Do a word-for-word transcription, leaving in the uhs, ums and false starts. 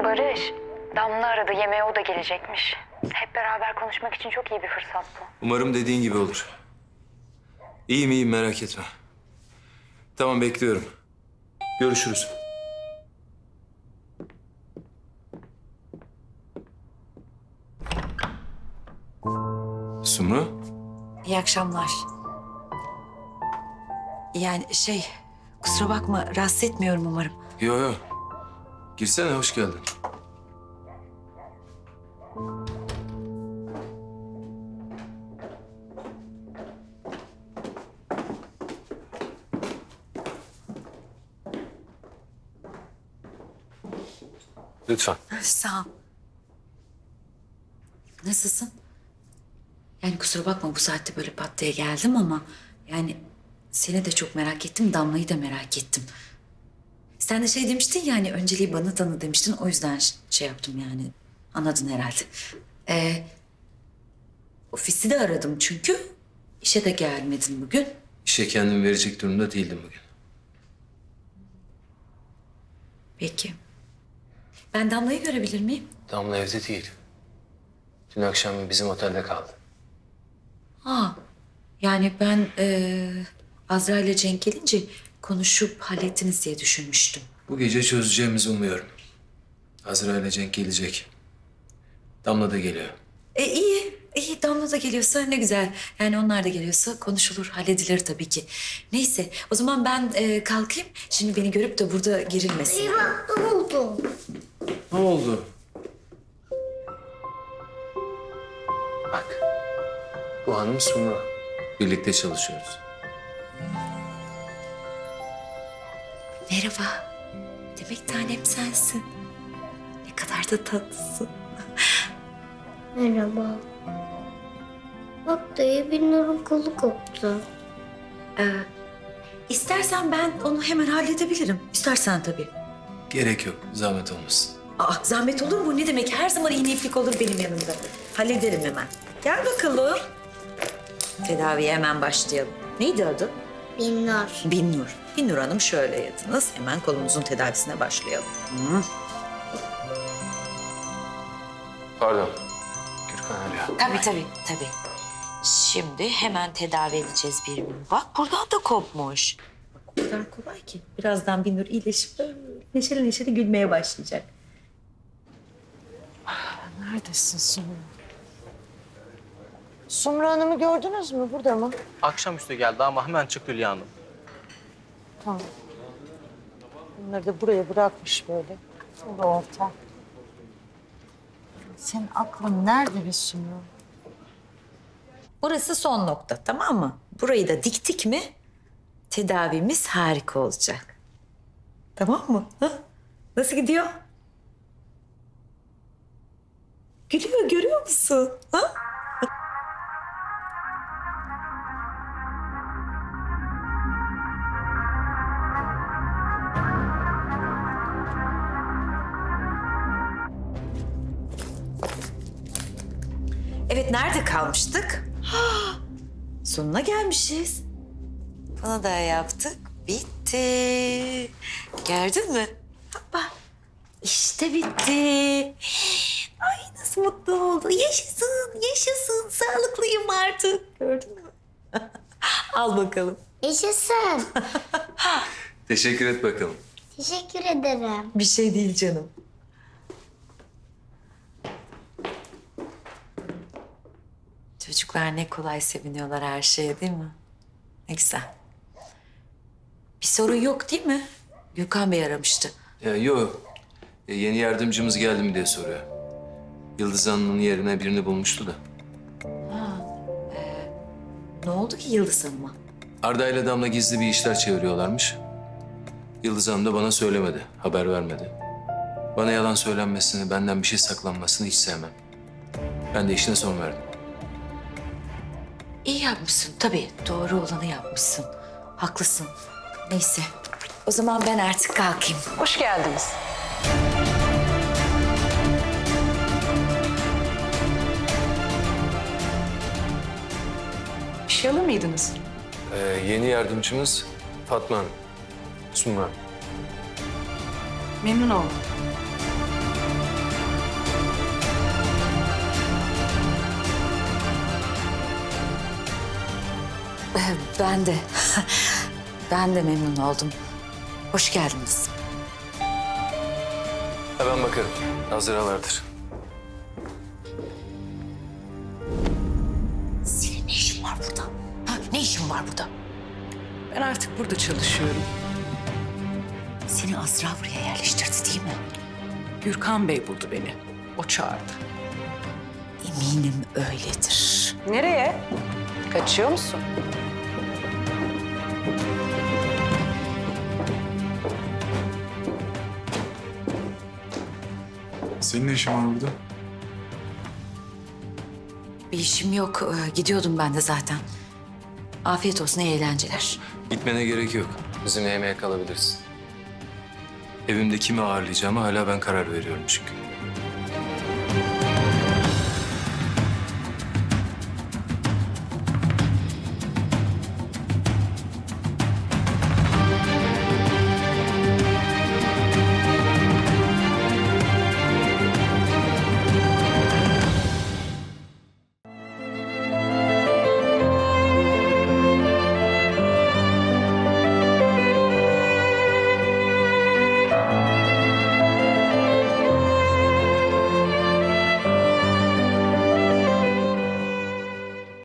Barış, Damla aradı. Yemeğe o da gelecekmiş. Hep beraber konuşmak için çok iyi bir fırsat bu. Umarım dediğin gibi olur. İyiyim iyiyim, merak etme. Tamam, bekliyorum. Görüşürüz. Sumru? İyi akşamlar. Yani şey, kusura bakma, rahatsız etmiyorum umarım. Yo yo. Girsene, hoş geldin. Lütfen. Sağ ol. Nasılsın? Yani kusura bakma bu saatte böyle pat diye geldim ama... yani seni de çok merak ettim, Damla'yı da merak ettim. Sen de şey demiştin yani, önceliği bana tanı demiştin. O yüzden şey yaptım yani, anladın herhalde. Ee, ofisi de aradım çünkü. İşe de gelmedin bugün. İşe kendimi verecek durumda değildim bugün. Peki. Ben Damla'yı görebilir miyim? Damla evde değil. Dün akşam bizim otelde kaldı. Aa, yani ben e, Azra ile Cenk gelince konuşup hallettiniz diye düşünmüştüm. Bu gece çözeceğimizi umuyorum. Azra ile Cenk gelecek. Damla da geliyor. E iyi, iyi. Damla da geliyorsa ne güzel. Yani onlar da geliyorsa konuşulur, halledilir tabii ki. Neyse, o zaman ben e, kalkayım. Şimdi beni görüp de burada gerilmesin. Eyvah, ne oldu? Ne oldu? Bak, bu hanım Sumru. Birlikte çalışıyoruz. Merhaba. Demek tanem sensin. Ne kadar da tatlısın. Merhaba. Bak dayı, Binnur'un kolu koptu. Ee, istersen ben onu hemen halledebilirim. İstersen tabii. Gerek yok, zahmet olmasın. Aa, zahmet olur mu? Ne demek? Her zaman iğne iplik olur benim yanımda. Hallederim hemen. Gel bakalım. Tedaviye hemen başlayalım. Neydi adı? Binnur. Binnur. Binnur Hanım şöyle yatınız. Hemen kolunuzun tedavisine başlayalım. Hı. Pardon. Gürkan arıyor. Tabii tabii tabii. Şimdi hemen tedavi edeceğiz birini. Bak buradan da kopmuş. Bak o kadar kolay ki. Birazdan Binnur iyileşip böyle neşeli neşeli gülmeye başlayacak. Neredesin Sumru? Sumru Hanım'ı gördünüz mü? Burada mı? Akşamüstü geldi ama hemen çıktı Hülya Hanım. Tamam. Bunları da buraya bırakmış böyle. Bu da orta. Senin aklın nerede be Sumru? Burası son nokta, tamam mı? Burayı da diktik mi tedavimiz harika olacak. Tamam mı? Ha? Nasıl gidiyor? Gülüyor, görüyor musun? Ha? Evet, nerede kalmıştık? Ha, sonuna gelmişiz. Bana da yaptık. Bitti. Gördün mü? Bak, işte bitti. Ay nasıl mutlu oldu. Yaşasın, yaşasın. Sağlıklıyım artık. Gördün mü? Al bakalım. Yaşasın. Teşekkür et bakalım. Teşekkür ederim. Bir şey değil canım. Çocuklar ne kolay seviniyorlar her şeye, değil mi? Ne güzel. Bir sorun yok değil mi? Gürkan Bey aramıştı. Ya, yok. E, yeni yardımcımız geldi mi diye soruyor. Yıldız Hanım'ın yerine birini bulmuştu da. Ne oldu ki Yıldız Hanım'a? Arda ile Damla gizli bir işler çeviriyorlarmış. Yıldız Hanım da bana söylemedi, haber vermedi. Bana yalan söylenmesini, benden bir şey saklanmasını hiç sevmem. Ben de işine son verdim. İyi yapmışsın tabii. Doğru olanı yapmışsın. Haklısın. Neyse. O zaman ben artık kalkayım. Hoş geldiniz. Bir şey alır mıydınız? Ee, yeni yardımcımız Fatma Hanım. Sumru Hanım. Memnun oldum. Ee, Ben de. Ben de memnun oldum. Hoş geldiniz. Ha, ben bakarım. Hazıralardır. Senin ne işin var burada? Ha, ne işin var burada? Ben artık burada çalışıyorum. Seni Azra buraya yerleştirdi değil mi? Gürkan Bey buldu beni. O çağırdı. Eminim öyledir. Nereye? Kaçıyor musun? Senin ne işin var burada? Bir işim yok. Ee, Gidiyordum ben de zaten. Afiyet olsun, iyi eğlenceler. Gitmene gerek yok. Bizim yemeğe kalabilirsin. Evimde kimi ağırlayacağıma hala ben karar veriyorum çünkü.